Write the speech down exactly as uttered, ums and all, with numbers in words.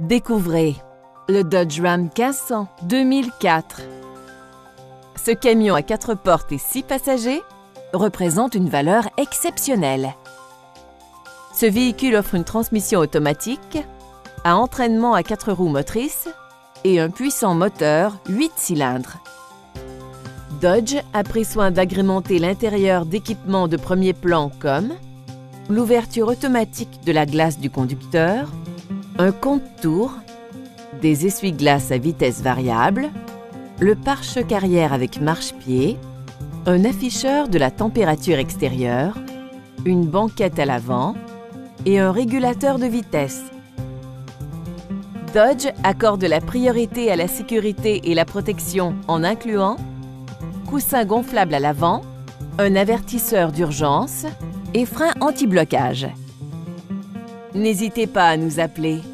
Découvrez le Dodge Ram quinze cents deux mille quatre. Ce camion à quatre portes et six passagers représente une valeur exceptionnelle. Ce véhicule offre une transmission automatique, à entraînement à quatre roues motrices et un puissant moteur huit cylindres. Dodge a pris soin d'agrémenter l'intérieur d'équipements de premier plan comme l'ouverture automatique de la glace du conducteur, un compte-tours, des essuie-glaces à vitesse variable, le pare-choc arrière avec marche-pied, un afficheur de la température extérieure, une banquette à l'avant et un régulateur de vitesse. Dodge accorde la priorité à la sécurité et la protection en incluant coussin gonflable à l'avant, un avertisseur d'urgence et frein anti-blocage. N'hésitez pas à nous appeler.